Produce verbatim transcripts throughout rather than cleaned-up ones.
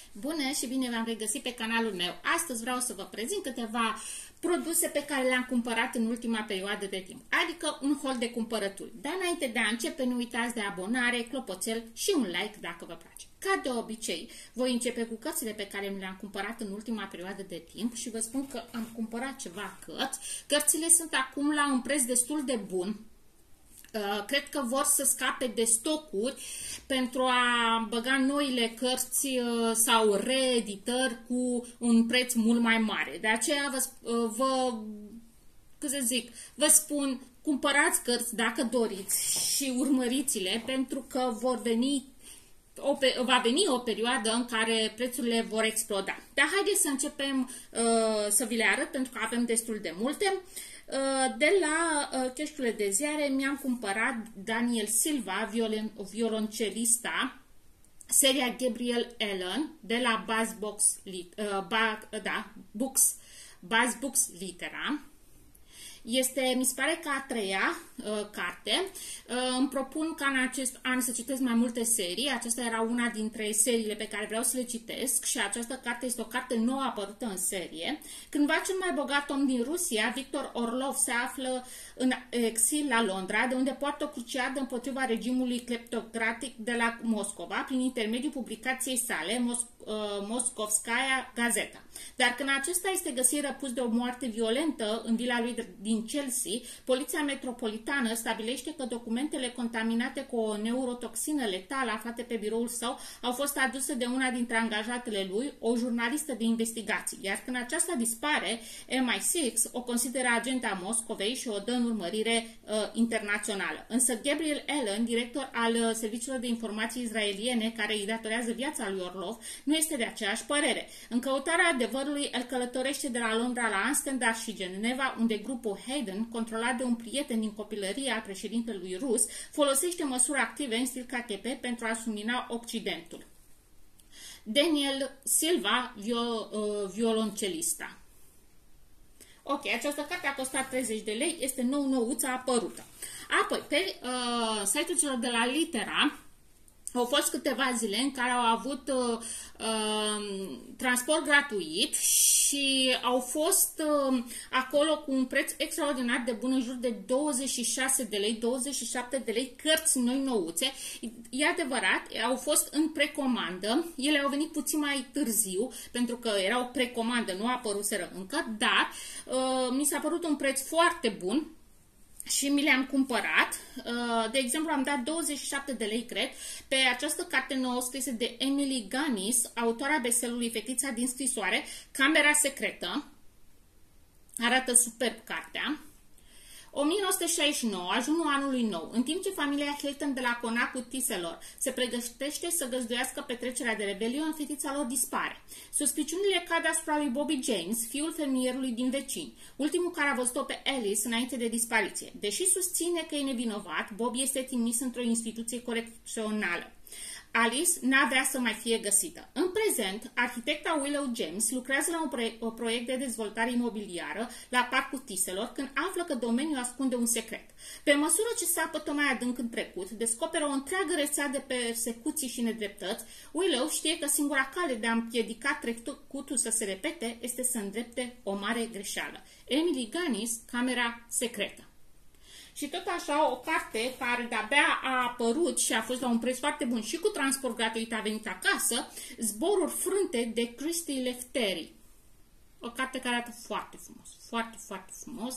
Bună și bine v-am regăsit pe canalul meu. Astăzi vreau să vă prezint câteva produse pe care le-am cumpărat în ultima perioadă de timp, adică un hol de cumpărături. Dar înainte de a începe, nu uitați de abonare, clopoțel și un like dacă vă place. Ca de obicei, voi începe cu cărțile pe care mi le-am cumpărat în ultima perioadă de timp și vă spun că am cumpărat ceva cărți. Cărțile sunt acum la un preț destul de bun. Uh, cred că vor să scape de stocuri pentru a băga noile cărți uh, sau reeditări cu un preț mult mai mare. De aceea vă, uh, vă, cât să zic, vă spun, cumpărați cărți dacă doriți și urmăriți-le, pentru că vor veni O, va veni o perioadă în care prețurile vor exploda. Dar haideți să începem uh, să vi le arăt, pentru că avem destul de multe. Uh, de la uh, cheșurile de ziare mi-am cumpărat Daniel Silva, violon, violoncelista, seria Gabriel Allen, de la Buzz Box, uh, ba, da, Books, Buzz Books Litera. Este, mi se pare că a treia uh, carte. Uh, îmi propun ca în acest an să citesc mai multe serii. Aceasta era una dintre seriile pe care vreau să le citesc și această carte este o carte nouă apărută în serie. Cândva cel mai bogat om din Rusia, Victor Orlov, se află în exil la Londra, de unde poartă o cruciadă împotriva regimului cleptocratic de la Moscova, prin intermediul publicației sale, Mos uh, Moscovskaya Gazeta. Dar când acesta este găsit răpus de o moarte violentă în vila lui din Chelsea, poliția metropolitană stabilește că documentele contaminate cu o neurotoxină letală aflate pe biroul său au fost aduse de una dintre angajatele lui, o jurnalistă de investigații. Iar când aceasta dispare, M I șase o consideră agenta Moscovei și o dă în urmărire uh, internațională. Însă Gabriel Allen, director al uh, serviciilor de informații israeliene care îi datorează viața lui Orlov, nu este de aceeași părere. În căutarea adevărului, el călătorește de la Londra la Amsterdam și Geneva, unde grupul Hayden, controlat de un prieten din copilărie al președintelui rus, folosește măsuri active în stil K G B pentru a sumina Occidentul. Daniel Silva, viol, uh, violoncelista. Ok, această carte a costat treizeci de lei, este nou-nouță apărută. Apoi, pe uh, site-ul celor de la Litera, au fost câteva zile în care au avut uh, uh, transport gratuit și au fost uh, acolo cu un preț extraordinar de bun, în jur de douăzeci și șase de lei, douăzeci și șapte de lei, cărți noi nouțe. E adevărat, au fost în precomandă, ele au venit puțin mai târziu, pentru că erau precomandă, nu apăruseră încă, dar uh, mi s-a părut un preț foarte bun și mi le-am cumpărat. De exemplu, am dat douăzeci și șapte de lei, cred, pe această carte nouă scrisă de Emily Guinness, autoarea bestsellerului Fetița din scrisoare, Camera secretă. Arată superb cartea. o mie nouă sute șaizeci și nouă, ajunul anului nou, în timp ce familia Hilton de la conacul Tiselor se pregătește să găzduiască petrecerea de rebelion, fetița lor dispare. Suspiciunile cad asupra lui Bobby James, fiul fermierului din vecini, ultimul care a văzut-o pe Alice înainte de dispariție. Deși susține că e nevinovat, Bobby este trimis într-o instituție corecțională. Alice n-avea să mai fie găsită. În prezent, arhitecta Willow James lucrează la un proiect, proiect de dezvoltare imobiliară la Parcul Tiselor, când află că domeniul ascunde un secret. Pe măsură ce sapă tot mai adânc în trecut, descoperă o întreagă rețea de persecuții și nedreptăți. Willow știe că singura cale de a împiedica trecutul să se repete este să îndrepte o mare greșeală. Emily Guinness, Camera secretă. Și tot așa, o carte care de-abia a apărut și a fost la un preț foarte bun și cu transport gratuit a venit acasă, Zboruri frânte de Cristi Lefteri. O carte care arată foarte frumos, foarte, foarte frumos.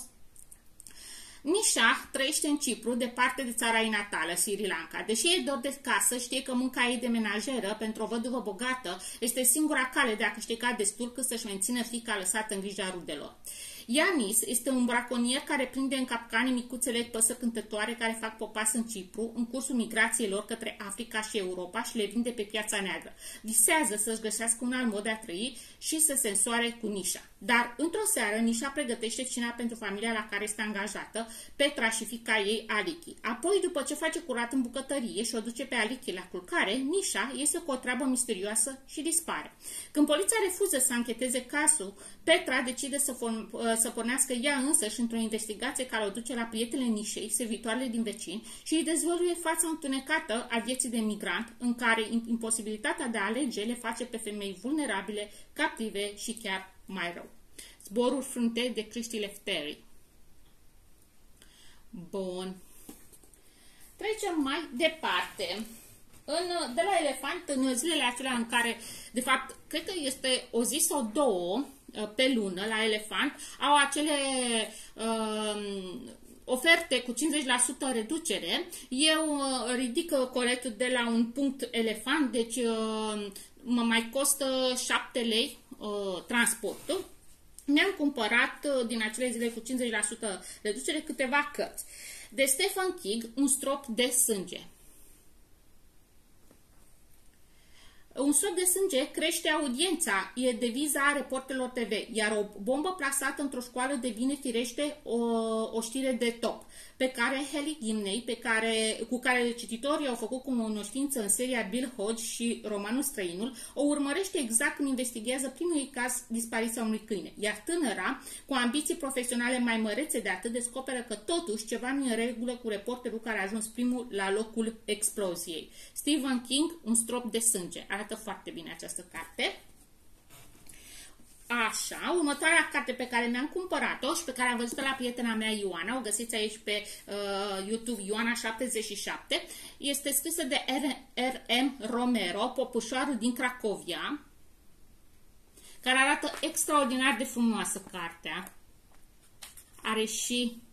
Nisha trăiește în Cipru, departe de țara ei natală, Sri Lanka. Deși e dor de casă, știe că munca ei de menajeră pentru o văduvă bogată este singura cale de a câștiga destul cât să-și mențină fiica lăsată în grija rudelor. Ianis este un braconier care prinde în capcane micuțele păsări cântătoare care fac popas în Cipru în cursul migrației lor către Africa și Europa și le vinde pe piața neagră. Visează să-și găsească un alt mod de a trăi și să se însoare cu Nisha. Dar într-o seară, Nisha pregătește cina pentru familia la care este angajată, Petra și fiica ei, Aliki. Apoi, după ce face curat în bucătărie și o duce pe Aliki la culcare, Nisha iese cu o treabă misterioasă și dispare. Când poliția refuză să ancheteze cazul, Petra decide să, să pornească ea însă și într-o investigație care o duce la prietele nișei, servitoarele din vecini, și îi dezvăluie fața întunecată a vieții de migrant, în care imposibilitatea de a alege le face pe femei vulnerabile, captive și chiar mai rău. Zboruri frânte de Christy Lefteri. Bun. Trecem mai departe. În, de la elefant, în zilele acelea în care, de fapt, cred că este o zi sau două pe lună la elefant, au acele uh, oferte cu cincizeci la sută reducere. Eu uh, ridic coletul de la un punct elefant, deci uh, mă mai costă șapte lei uh, transportul. Ne-am cumpărat uh, din acele zile cu cincizeci la sută reducere câteva cărți. De Stephen King, Un strop de sânge. Un strop de sânge crește audiența, e deviza Reporterilor T V, iar o bombă plasată într-o școală devine firește o, o știre de top, pe care Haley Gimney, pe care, cu care cititorii au făcut cunoștință în seria Bill Hodge și romanul Străinul, o urmărește exact când investigează primul caz, dispariția unui câine, iar tânăra, cu ambiții profesionale mai mărețe de atât, descoperă că totuși ceva nu e în regulă cu reporterul care a ajuns primul la locul exploziei. Stephen King, Un strop de sânge. Arată foarte bine această carte. Așa, următoarea carte pe care mi-am cumpărat-o și pe care am văzut-o la prietena mea Ioana, o găsiți aici pe uh, YouTube, Ioana șaptezeci și șapte, este scrisă de R M Romero, Popușoarul din Cracovia, care arată extraordinar de frumoasă cartea. Are și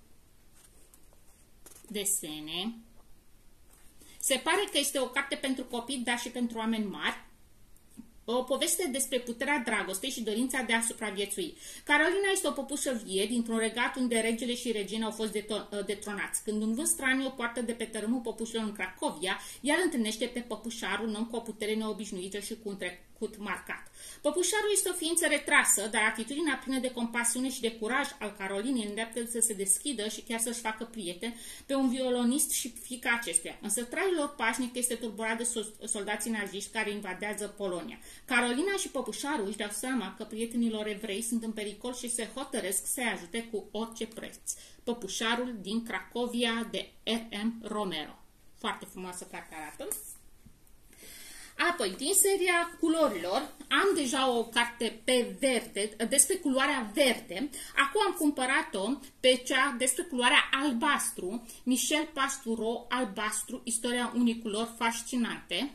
desene. Se pare că este o carte pentru copii, dar și pentru oameni mari. O poveste despre puterea dragostei și dorința de a supraviețui. Carolina este o păpușă vie dintr-un regat unde regele și regina au fost detronați. Când un vânt straniu o poartă de pe tărâmul păpușilor în Cracovia, ea îl întâlnește pe păpușarul, un om cu o putere neobișnuită și cu un trecut marcat. Păpușarul este o ființă retrasă, dar atitudinea plină de compasiune și de curaj al Carolinei îndreaptă să se deschidă și chiar să-și facă prieten pe un violonist și fiica acestuia. Însă traiul lor pașnic este turburat de soldații naziști care invadează Polonia. Carolina și păpușarul își dau seama că prietenilor evrei sunt în pericol și se hotărăsc să-i ajute cu orice preț. Păpușarul din Cracovia de R M Romero. Foarte frumoasă carte arată. Apoi, din seria culorilor, am deja o carte pe verde, despre culoarea verde. Acum am cumpărat-o pe cea despre culoarea albastru, Michel Pastoureau, Albastru, istoria unei culori fascinante.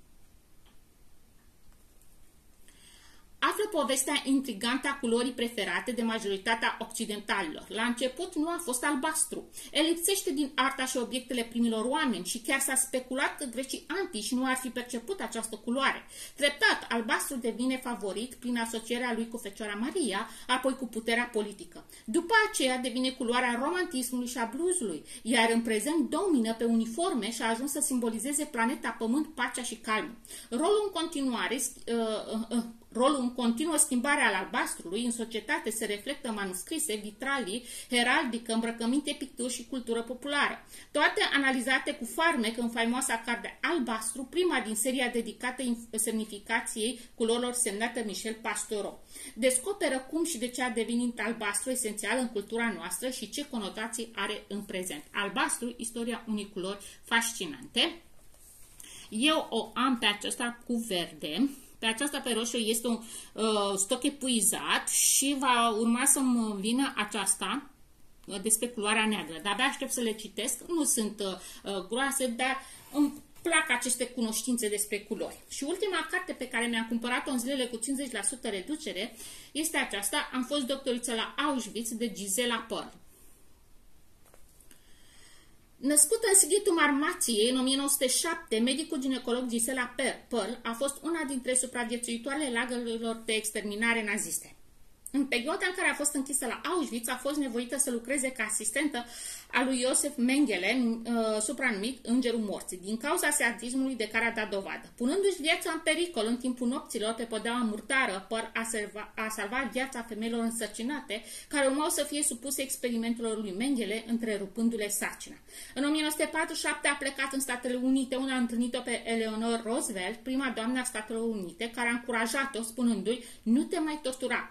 Află povestea intrigantă a culorii preferate de majoritatea occidentalilor. La început nu a fost albastru. El lipsește din arta și obiectele primilor oameni și chiar s-a speculat că grecii antici nu ar fi perceput această culoare. Treptat, albastru devine favorit prin asocierea lui cu Fecioara Maria, apoi cu puterea politică. După aceea devine culoarea romantismului și a bluesului, iar în prezent domină pe uniforme și a ajuns să simbolizeze planeta Pământ, pacea și calmul. Rolul în continuare uh, uh, uh, Rolul în continuă schimbare al albastrului în societate se reflectă în manuscrise, vitralii, heraldică, îmbrăcăminte, picturi și cultură populară. Toate analizate cu farmec în faimoasa carte Albastru, prima din seria dedicată semnificației culorilor semnată Michel Pastoureau. Descoperă cum și de ce a devenit albastru esențial în cultura noastră și ce conotații are în prezent. Albastru, istoria unei culori fascinante. Eu o am pe aceasta cu verde. Pe aceasta pe roșu este un uh, stoc epuizat și va urma să-mi vină aceasta uh, despre culoarea neagră. De-abia aștept să le citesc. Nu sunt uh, groase, dar îmi plac aceste cunoștințe despre culori. Și ultima carte pe care mi-am cumpărat-o în zilele cu cincizeci la sută reducere este aceasta. Am fost doctoriță la Auschwitz, de Gisela Pearl. Născută în Sighitul Marmației în o mie nouă sute șapte, medicul ginecolog Gisela Pearl a fost una dintre supraviețuitoarele lagărilor de exterminare naziste. În perioada în care a fost închisă la Auschwitz, a fost nevoită să lucreze ca asistentă a lui Iosef Mengele, uh, supranumit Îngerul Morții, din cauza sadismului de care a dat dovadă. Punându-și viața în pericol în timpul nopților pe podeaua murtară, Pearl a, salva, a salvat viața femeilor însărcinate, care urmau să fie supuse experimentelor lui Mengele, întrerupându-le sarcina. În o mie nouă sute patruzeci și șapte a plecat în Statele Unite, unde a întâlnit-o pe Eleanor Roosevelt, prima doamnă a Statelor Unite, care a încurajat-o spunându-i: "Nu te mai tortura, devin o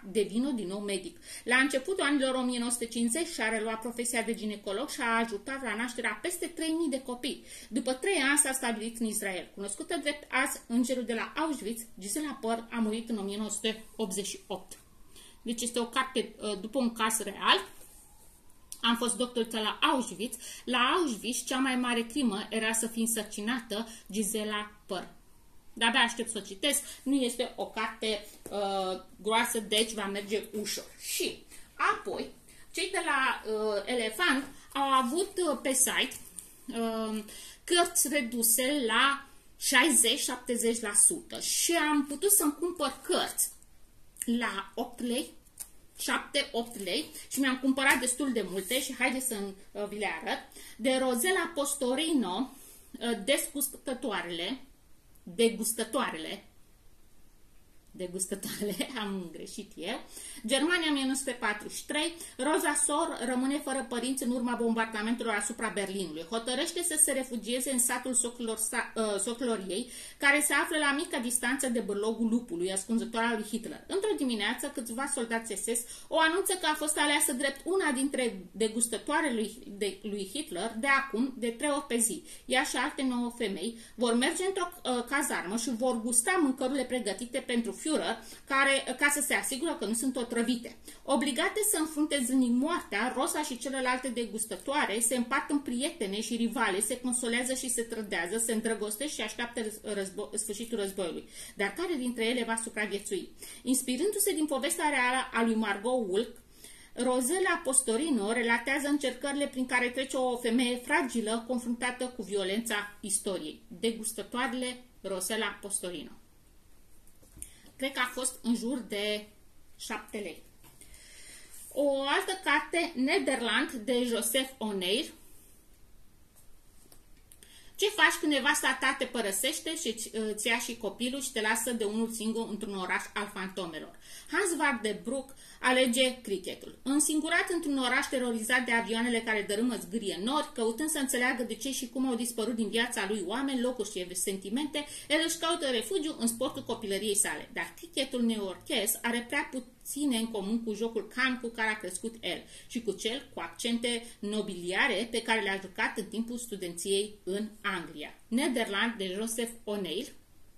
din nou medic. La începutul anilor o mie nouă sute cincizeci și-a reluat profesia de ginecolog și a ajutat la nașterea peste trei mii de copii. După trei ani s-a stabilit în Israel. Cunoscută drept azi îngerul de la Auschwitz, Gisela Păr a murit în o mie nouă sute optzeci și opt. Deci este o carte după un caz real. Am fost doctoriță la Auschwitz. La Auschwitz, cea mai mare crimă era să fii însărcinată, Gisela Păr. De-abia aștept să o citesc. Nu este o carte uh, groasă, deci va merge ușor. Și apoi, cei de la uh, Elefant au avut uh, pe site uh, cărți reduse la șaizeci la șaptezeci la sută și am putut să-mi cumpăr cărți la opt lei, șapte opt lei și mi-am cumpărat destul de multe și haideți să uh, vi le arăt. De Rosella Postorino, uh, Degustătoarele, Degustătoarele, Degustătoarele, am greșit eu, Germania o mie nouă sute patruzeci și trei, Rosa Sor rămâne fără părinți în urma bombardamentelor asupra Berlinului. Hotărăște să se refugieze în satul soclor, uh, soclor ei, care se află la mică distanță de bârlogul lupului, ascunzător al lui Hitler. Într-o dimineață, câțiva soldați S S o anunță că a fost aleasă drept una dintre degustătoarele lui, de, lui Hitler de acum, de trei ori pe zi. Ea și alte nouă femei vor merge într-o uh, cazarmă și vor gusta mâncărurile pregătite pentru Führer, care, ca să se asigură că nu sunt otrăvite. Obligate să înfrunte zilnic moartea, Rosa și celelalte degustătoare se împart în prietene și rivale, se consolează și se trădează, se îndrăgostesc și așteaptă războ sfârșitul războiului. Dar care dintre ele va supraviețui? Inspirându-se din povestea reală a lui Margot Ulk, Rosella Postorino relatează încercările prin care trece o femeie fragilă confruntată cu violența istoriei. Degustătoarele Rosella Postorino. Cred că a fost în jur de șapte lei. O altă carte, Nederland, de Joseph O'Neill. Ce faci când nevasta ta te părăsește și îți ia și copilul și te lasă de unul singur într-un oraș al fantomelor? Hans Vardebroek alege cricketul. Însingurat într-un oraș terorizat de avioanele care dărâmă zgârie nori, căutând să înțeleagă de ce și cum au dispărut din viața lui oameni, locuri și sentimente, el își caută refugiu în sportul copilăriei sale. Dar cricketul neoyorkez are prea puține în comun cu jocul can cu care a crescut el și cu cel cu accente nobiliare pe care le-a jucat în timpul studenției în Anglia. Nederland, de Joseph O'Neill.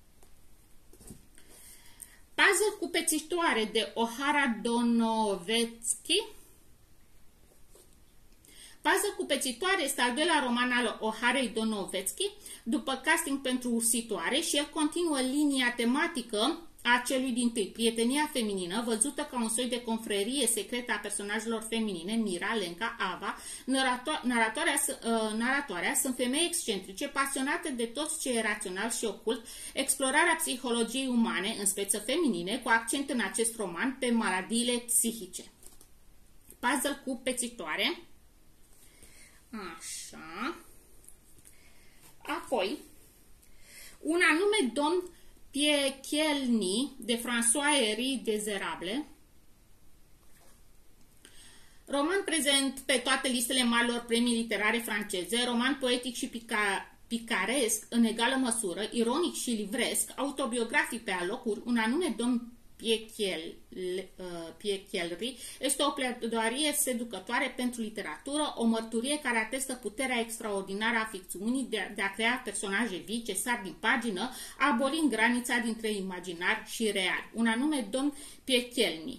Puzzle cu pețitoare, de Ohara Donovetsky. Puzzle cu pețitoare este al doilea roman al Oharei Donovetsky, după casting pentru ursitoare, și el continuă linia tematică a celui dintâi, prietenia feminină, văzută ca un soi de confrerie secretă a personajelor feminine, Mira, Lenca, Ava. Naratoarea, naratoarea, naratoarea sunt femei excentrice, pasionate de tot ce e rațional și ocult, explorarea psihologiei umane, în speță feminine, cu accent în acest roman pe maladiile psihice. Puzzle cu pețitoare. Așa. Apoi, un anume domn Piechelny, de François-Henri Désirable. Roman prezent pe toate listele marilor premii literare franceze, roman poetic și pica, picaresc în egală măsură, ironic și livresc, autobiografic pe alocuri, un anume domn Piechelry este o pledoarie seducătoare pentru literatură, o mărturie care atestă puterea extraordinară a ficțiunii de, de a crea personaje vii ce sar din pagină, abolind granița dintre imaginar și real. Un anume domn Piechelny.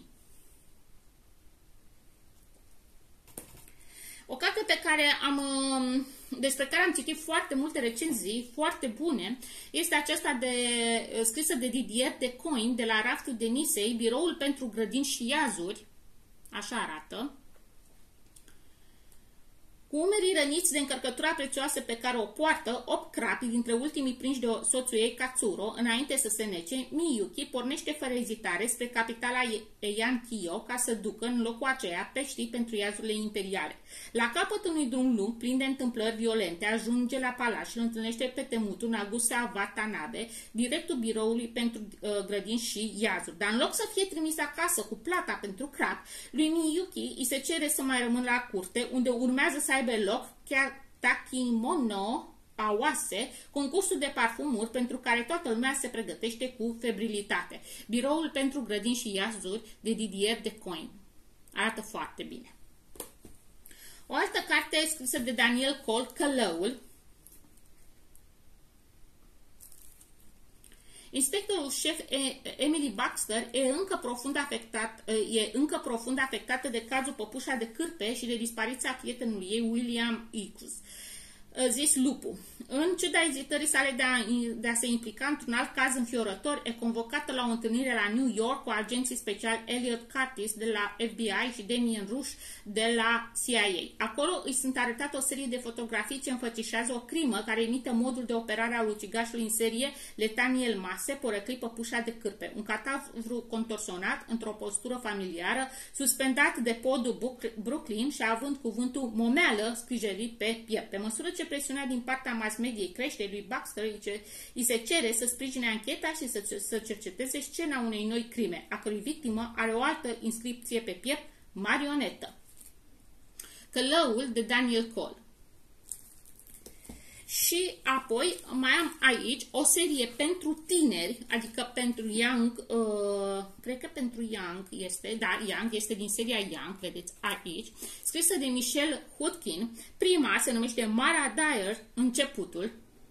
O carte pe care am, despre care am citit foarte multe recenzii foarte bune este aceasta de, scrisă de Didier de Coin, de la Raftul Denisei, Biroul pentru grădini și iazuri. Așa arată. Cu umerii răniți de încărcătura prețioasă pe care o poartă, opt crapi dintre ultimii prinși de soțul ei, Katsuro, înainte să se nece, Miyuki pornește fără ezitare spre capitala Yankio ca să ducă în locul aceea peștii pentru iazurile imperiale. La capăt unui drum lung, plin de întâmplări violente, ajunge la palat și îl întâlnește pe temutul Nagusa Watanabe, directul biroului pentru uh, grădini și iazuri. Dar în loc să fie trimis acasă cu plata pentru crap, lui Miyuki îi se cere să mai rămână la curte, unde urmează să aibă loc chiar Takimono a oase, concursul de parfumuri pentru care toată lumea se pregătește cu febrilitate. Biroul pentru grădini și iazuri de Didier de Coin. Arată foarte bine. O altă carte scrisă de Daniel Cole, Călăul. Inspectorul șef Emily Baxter e încă profund afectat, e încă profund afectată de cazul Păpușa de Cârpe și de dispariția prietenului ei, William X, zis Lupu. În ciuda ezitării sale de a, de a se implica într-un alt caz înfiorător, e convocată la o întâlnire la New York cu agenții speciali Elliot Curtis de la F B I și Damien Rush de la C I A. Acolo îi sunt arătate o serie de fotografii ce înfățișează o crimă care imită modul de operare al ucigașului în serie Letaniel Mase, poreclit Păpușa de Cârpe. Un cadavru contorsionat într-o postură familiară, suspendat de podul Brooklyn și având cuvântul momeală scrijelit pe piept. Pe măsură ce presiunea din partea mass mediei crește, lui Baxter îi se cere să sprijine ancheta și să, să cerceteze scena unei noi crime, a cărui victimă are o altă inscripție pe piept, marionetă. Călăul de Daniel Cole. Și apoi mai am aici o serie pentru tineri, adică pentru Young, uh, cred că pentru Young este, dar Young este din seria Young, vedeți aici, scrisă de Michelle Hutkin. Prima se numește Mara Dyer, Începutul.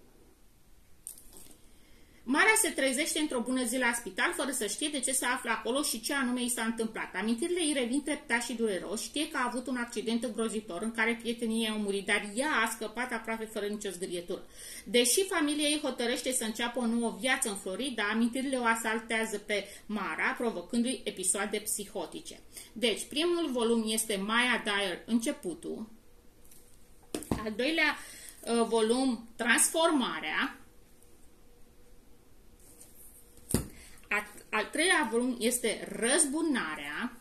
Mara se trezește într-o bună zi la spital, fără să știe de ce se află acolo și ce anume i s-a întâmplat. Amintirile îi revin treptat și dureros, știe că a avut un accident îngrozitor în care prietenii ei au murit, dar ea a scăpat aproape fără nicio zgârietură. Deși familia ei hotărăște să înceapă o nouă viață în Florida, amintirile o asaltează pe Mara, provocându-i episoade psihotice. Deci, primul volum este Maya Dyer, Începutul. Al doilea uh, volum, Transformarea. Al treilea volum este Răzbunarea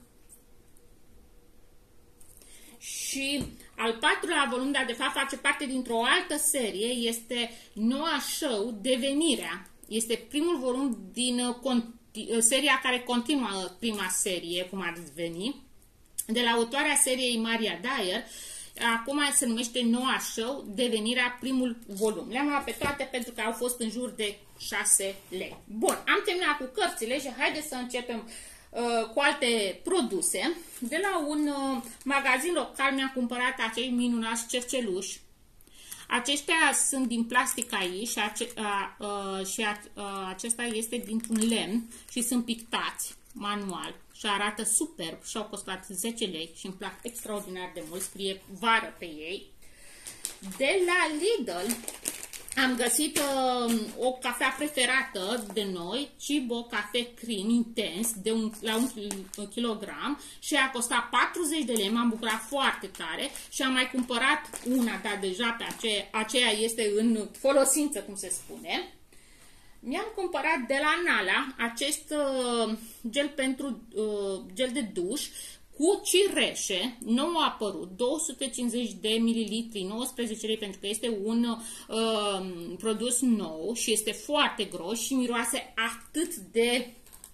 și al patrulea volum, dar de fapt face parte dintr-o altă serie, este Noua Show, Devenirea. Este primul volum din seria care continuă prima serie, cum ar veni, de la autoarea seriei Maria Dyer. Acum se numește Noua Show, Devenirea, primul volum. Le-am luat pe toate pentru că au fost în jur de șase lei. Bun, am terminat cu cărțile și haideți să începem uh, cu alte produse. De la un uh, magazin local mi-am cumpărat acei minunați cerceluși. Aceștia sunt din plastic aici și, ace a, a, și a, a, acesta este dintr-un lemn și sunt pictați manual și arată superb și au costat zece lei și îmi plac extraordinar de mult, scrie vară pe ei. De la Lidl am găsit uh, o cafea preferată de noi, Cibo Cafe Cream Intens, de un, la un kilogram și a costat patruzeci de lei, m-am bucurat foarte tare și am mai cumpărat una, dar deja pe aceea, aceea este în folosință, cum se spune. Mi-am cumpărat de la Nala acest uh, gel pentru uh, gel de duș cu cireșe, nou a apărut, două sute cincizeci de mililitri, nouăsprezece lei, pentru că este un uh, produs nou și este foarte gros și miroase atât de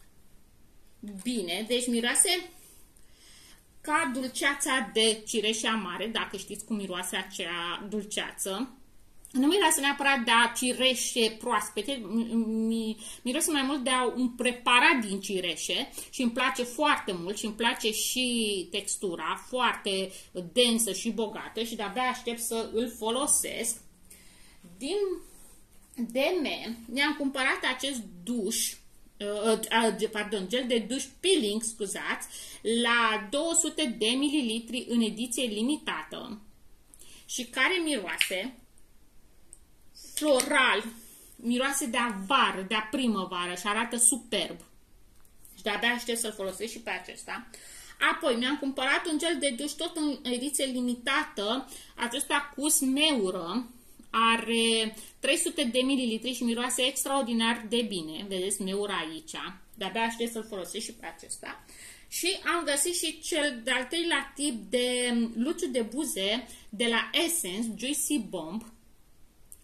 bine. Deci miroase ca dulceața de cireșe amare, dacă știți cum miroase acea dulceață. Nu miroase neapărat de a cireșe proaspete, miroase mai mult de a un preparat din cireșe și îmi place foarte mult și îmi place și textura foarte densă și bogată și de-abia aștept să îl folosesc. Din D M mi-am cumpărat acest duș, uh, pardon, gel de duș peeling, scuzați, la două sute de mililitri în ediție limitată și care miroase floral, miroase de-a vară, de-a primăvară și arată superb. Și de-abia aștept să-l folosesc și pe acesta. Apoi mi-am cumpărat un gel de duș tot în ediție limitată, acesta cu smeură, are trei sute de mililitri și miroase extraordinar de bine. Vedeți smeura aici. De-abia aștept să-l folosesc și pe acesta. Și am găsit și cel de-al treilea tip de luciu de buze de la Essence, Juicy Bomb.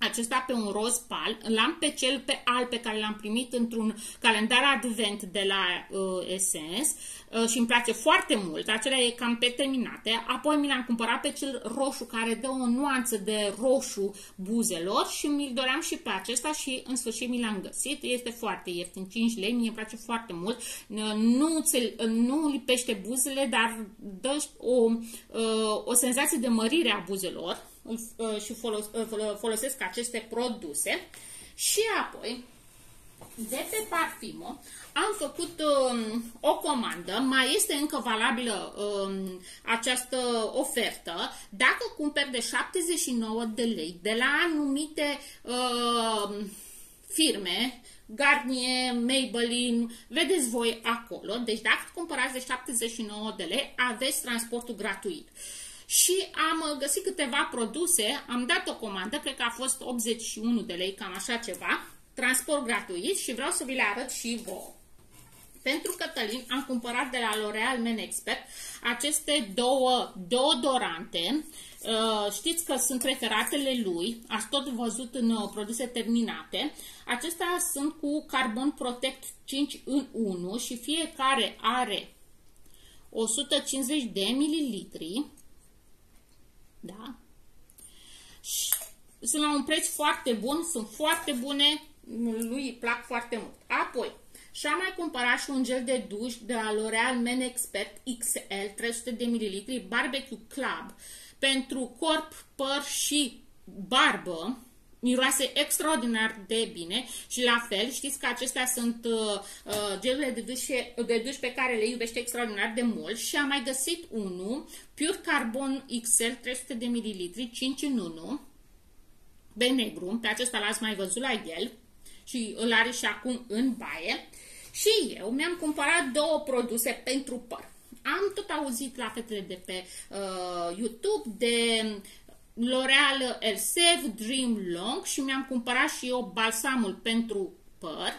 acesta pe un roz pal, l-am pe cel pe alb pe care l-am primit într-un calendar advent de la uh, Essence uh, și îmi place foarte mult, acela e cam pe terminate, apoi mi l-am cumpărat pe cel roșu care dă o nuanță de roșu buzelor și mi-l doream și pe acesta și în sfârșit mi l-am găsit, este foarte ieftin, cinci lei, mie îmi place foarte mult, nu, ți, nu lipește buzele, dar dă o, uh, o senzație de mărire a buzelor și folos, folosesc aceste produse. Și apoi de pe Parfimo am făcut um, o comandă, mai este încă valabilă um, această ofertă, dacă cumperi de șaptezeci și nouă de lei de la anumite uh, firme, Garnier, Maybelline, vedeți voi acolo, deci dacă cumpărați de șaptezeci și nouă de lei, aveți transportul gratuit. Și am găsit câteva produse, am dat o comandă, cred că a fost optzeci și unu de lei, cam așa ceva, transport gratuit și vreau să vi le arăt și vouă. Pentru Cătălin am cumpărat de la L'Oréal Men Expert aceste două deodorante. Știți că sunt preferatele lui, ați tot văzut în produse terminate. Acestea sunt cu Carbon Protect cinci în unu și fiecare are o sută cincizeci de mililitri. Da? Și sunt la un preț foarte bun, sunt foarte bune, lui îi plac foarte mult. Apoi, și-am mai cumpărat și un gel de duș de la L'Oréal Men Expert X L, trei sute de mililitri, Barbecue Club, pentru corp, păr și barbă. Miroase extraordinar de bine și la fel, știți că acestea sunt uh, gelurile de duș, de duș pe care le iubește extraordinar de mult și am mai găsit unul, Pure Carbon X L, trei sute de mililitri, cinci în unu, de negru, pe acesta l-ați mai văzut la el și îl are și acum în baie. Și eu mi-am cumpărat două produse pentru păr. Am tot auzit la fetele de pe uh, YouTube de L'Oréal Elseve Dream Long și mi-am cumpărat și eu balsamul pentru păr.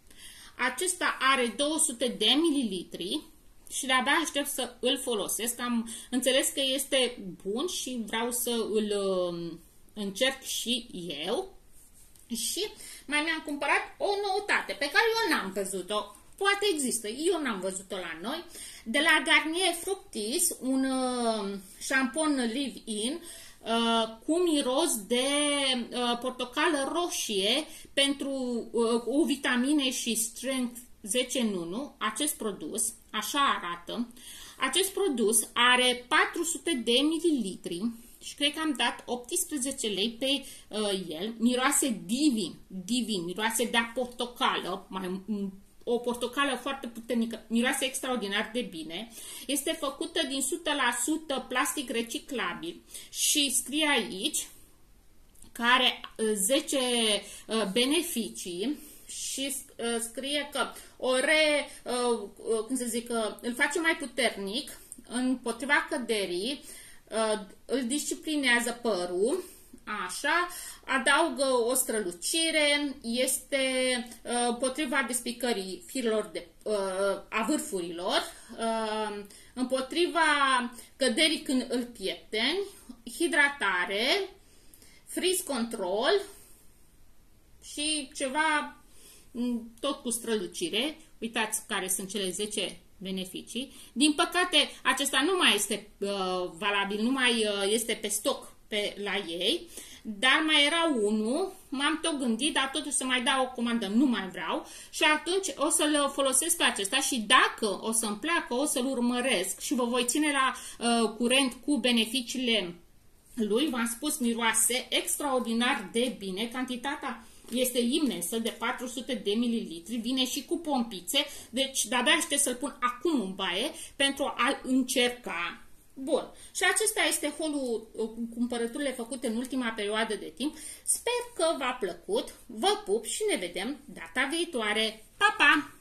Acesta are două sute de mililitri și de-abia aștept să îl folosesc. Am înțeles că este bun și vreau să îl uh, încerc și eu. Și mai mi-am cumpărat o noutate pe care eu n-am văzut-o. Poate există, eu n-am văzut-o la noi. De la Garnier Fructis, un uh, șampon Live-In uh, cu miros de uh, portocală roșie pentru uh, cu vitamine și strength zece în unu. Acest produs, așa arată. Acest produs are patru sute de mililitri. Și cred că am dat optsprezece lei pe uh, el. Miroase divin, divin, miroase de portocală, mai, o portocală foarte puternică, miroase extraordinar de bine. Este făcută din o sută la sută plastic reciclabil și scrie aici că are zece uh, beneficii și uh, scrie că ore, uh, uh, cum să zic, uh, îl face mai puternic împotriva căderii, Uh, îl disciplinează părul, așa, adaugă o strălucire, este uh, potriva despicării firilor de, uh, a vârfurilor, uh, împotriva căderii când îl piepteni, hidratare, frizz control și ceva tot cu strălucire. Uitați care sunt cele zece beneficii. Din păcate, acesta nu mai este uh, valabil, nu mai uh, este pe stoc pe, la ei, dar mai era unul, m-am tot gândit, dar totuși să mai dau o comandă, nu mai vreau și atunci o să-l folosesc pe acesta și dacă o să-mi placă, o să-l urmăresc și vă voi ține la uh, curent cu beneficiile lui. V-am spus, miroase extraordinar de bine, cantitatea este imensă, de patru sute de mililitri, vine și cu pompițe, deci de-abia aștept să-l pun acum în baie pentru a-l încerca. Bun, și acesta este haul cu cumpărăturile făcute în ultima perioadă de timp. Sper că v-a plăcut, vă pup și ne vedem data viitoare. Pa, pa!